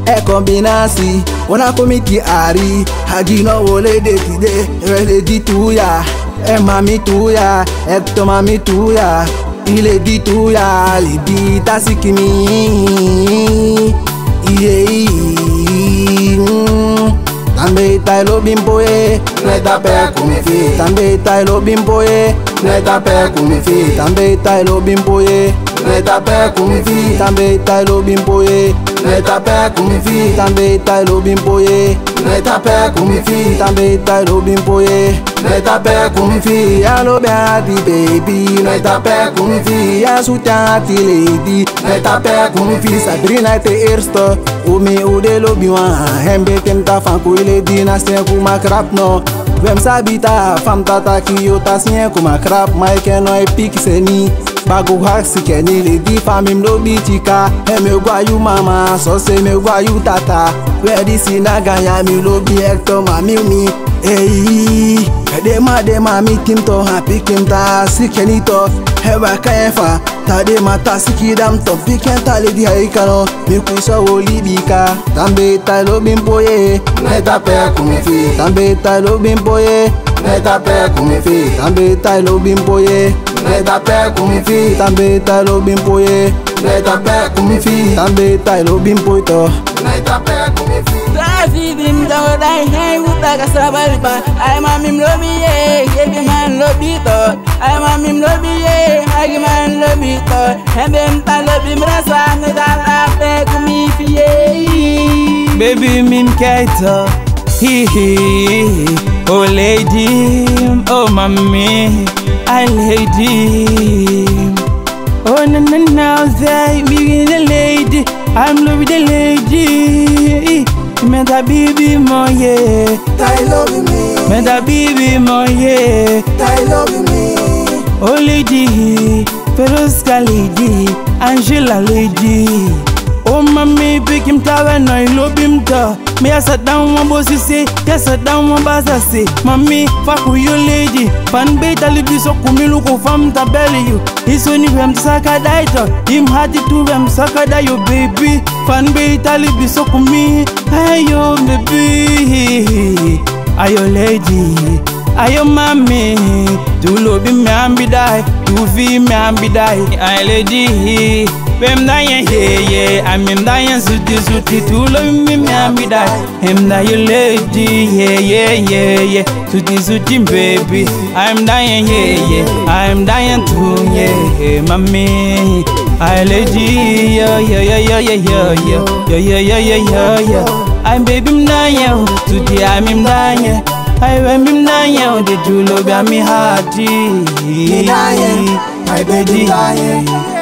e kombinasi wana komiti ari hagino wole de tide ele di tuya e mami tuya e to mami tuya ile di tuya le di tasikimi iye tambe tai lo bimpoe neta pe come fi tambe tai lo bimpoe neta pe come fi tambe tai lo bimpoe neta pe come fi tambe tai lo bimpoe neta pe come fi tambe tai lo bimpoe neta pe come fi tambe tai lo bimpoe neta pe come fi ya lo beati baby neta pe come fi ya sutati lady neta pe come fi Sabrina te eerste umi ude lo biwa hembe temta fanku ile dina sen kuma krap no wem sabita fam tata kiyota sen kuma krap maike no epic seni bagu haksi keni le di famim no bitika me gwa you mama so se me gwa you tata where this inaganya mi lo bi Hector mami mi ei de ma mi tim to happy kim ta sikeni to heba kaefa ta de mata sikidam to pikenta le di haikano mi kuisa wolibika tambe ta lo bimpoye neta pe come fi tambe ta lo bimpoye neta pe come fi tambe ta lo bimpoye neta pe come fi tambe ta lo bimpoye neta pe come fi tambe ta lo bimpoito neta pe come fi Trafidim da dai hai uta ka sabalpa ai mamim lobiye yebi man lobito ai mamim lobiye ai man lobito hembem ta lobim rasa neta pe kumi fiye baby mim kaito hi oh lady oh mommy I lady oh no they me the lady I'm love the lady Meta bibi moye tai love me Meta bibi moye tai love me oh lady Peruska lady Angela lady oh mami pick him tawe no I love him ta me I sat down one bossy say yes sat down one baza say mami fuck with you lady fan beta libi so kumilu ko fam ta belly you is only wem saka daito him hati to wem saka da you baby fan beta libi so kumi ayo baby ayo lady ayo mami tu lobi me ambidai tu fi me ambidai ayo lady Bem dayen ye amim dayen suti tu lo mi ambidai him da you lady ye suti baby I'm dying I'm dying too mami I lady yo I'm baby mdayen suti amim dayen I wem mdayen de tu lo bi ami hati my baby dying